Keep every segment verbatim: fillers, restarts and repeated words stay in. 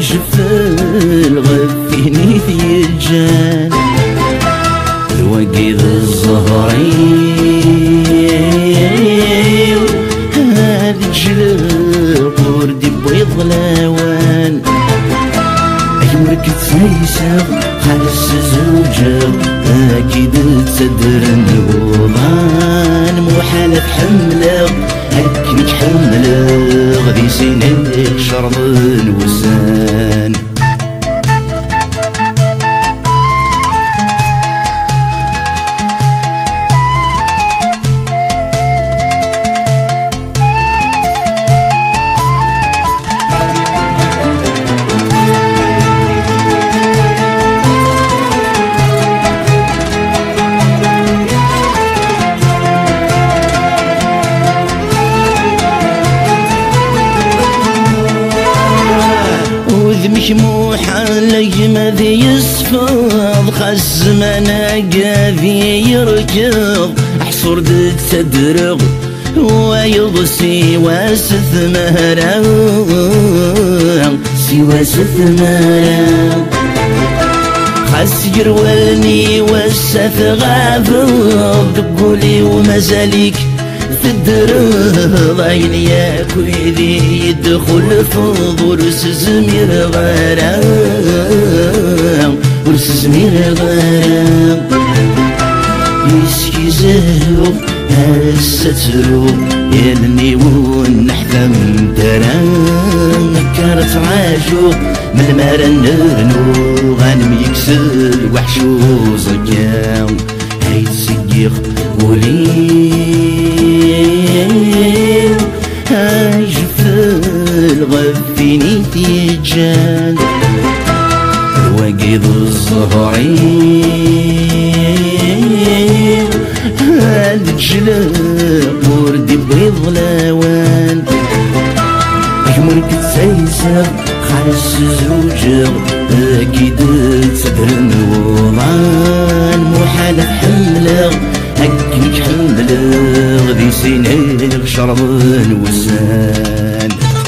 جفل غفيني في الجان الوقيد الزهري هذي جلب وردي بيض لاوان أيورك تسيسر خالص زوجة أكيد تصدر النوضان محالة حملة هكنك حملة غدي سينك شرب الوسان مشموح علي ماذي يصفض خز مناقا ذي يركض احصر دد تدرغ ويضسي واسث مهرا سوى ست مهرا خاس يرولني وسث غافض دقولي ومازاليك تدرض عين يا كويدي يدخل فوض ورس زمير غرام ورس زمير غرام يسكي زهرو هالسترو يلني ونحثم درام نكرت عاشو من المارا نرنو غانم يكسل وحشو زكام هيت سيخ ولي هاجفل غفيني في جان الوقيد الزهري هاد جلاب وردي بيض لاوان أجمرك تسيسر خالص زوجة أكيد تصدر النوضان محالة حملة هكنك حملة غدي سينك شرب الوسان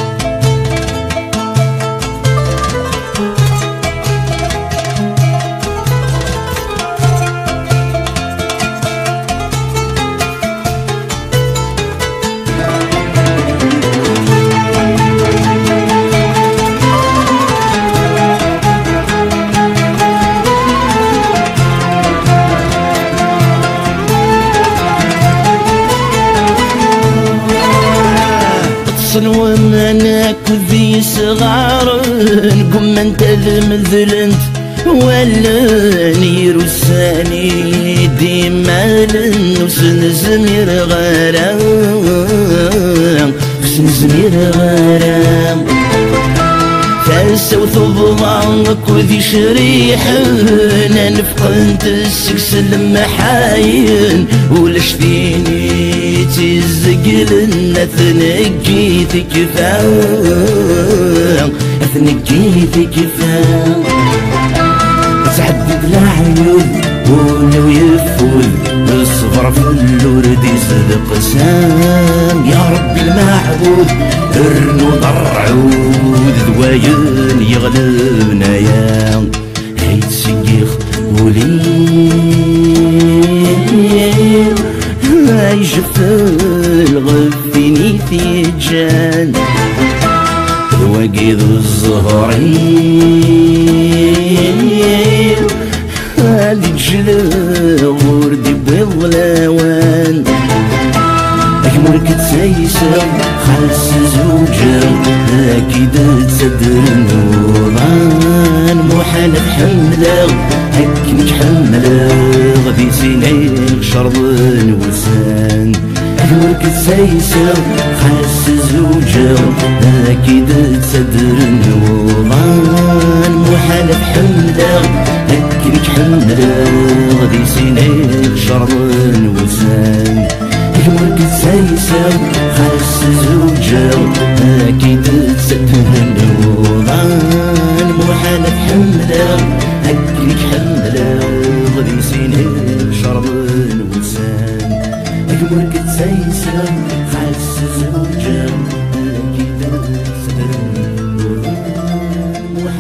ومناك ذي صغار قم انت المذلنت ولا نير الثاني ديما لنوسن زمير غرام وسن زمير غرام تسوث بضعك وذي شريح انا نفقنت السكس المحاين ولاش ديني تزقل اثنقي في كفاء اثنقي في كفاء تعدد العيون ولو يفول الصبر في الورد يصدق سام يا ربي المعبود ارنو ضرعود ذواين يغلبنا يا هيت سيخ ولين يجفل غفيني في جان الوقيد الزهري هادي جلاب وردي بيض لاوان أجمرك تسيسر خالص زوجة أكيد تصدر النوران محالة حملة هكنك حملة غدي سينيك شرب الوسان أجمرك تسيسر خالص زوجة أكيد تصدر النوران محالة حملة هكنك حملة غدي سينيك شرب الوسان أجمرك تسيسر خالص زوجة أكيد تصدر النوران محالة حملة هكنك حملة غدي سينيك شرب الوسان أجمرك تسيسر خالص زوجة أكيد تصدر النوران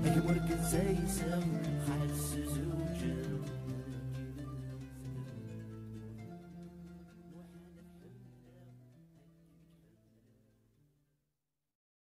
أجمر كتسايسة خالص